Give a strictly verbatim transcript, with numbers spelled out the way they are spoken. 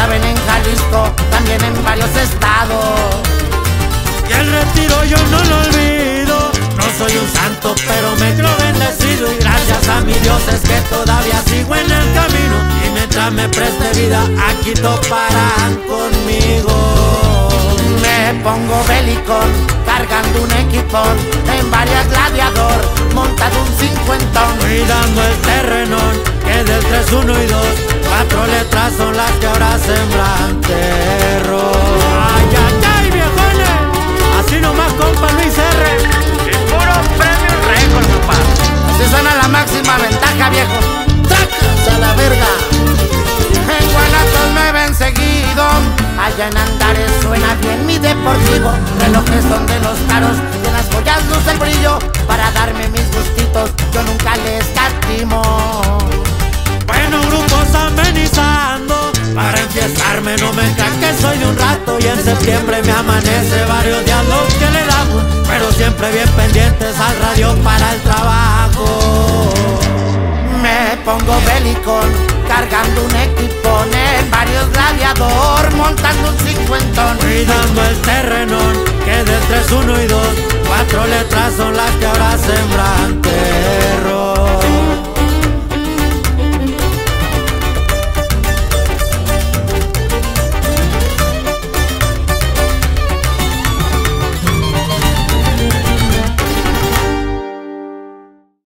saben, en Jalisco, también en varios estados. Y el retiro yo no lo olvido. No soy un santo, pero me creo bendecido. Y gracias a mi Dios es que todavía sigo en el camino. Y mientras me preste vida, aquí toparán conmigo. Me pongo belicón, cargando un equipón, en varias gladiador, montado un cincuentón. Cuidando el terrenón, que del tres, uno y dos, cuatro letras son las que ahora sembran terror. Ay, ay, ay, viejones, así nomás, compa Luis R. El puro premio récord, compa. Así suena la máxima ventaja, viejo. ¡Tracas a la verga! En Guanatos me ven seguido, allá en Andares suena bien mi deportivo. Relojes son de los caros y en las joyas luce el brillo. Para darme mis gustitos yo nunca les escatimo. Bueno, grupos amenizando, para enfiestarme no me crean que soy de un rato. Y en septiembre me amanece varios días los que le damos, pero siempre bien pendientes al radio para el trabajo. Me pongo belicón, cargando un equipón, en varios gladiador, montando un cincuentón. Cuidando el terrenón, que del tres, uno y dos, cuatro letras son las que ahora sembran terror.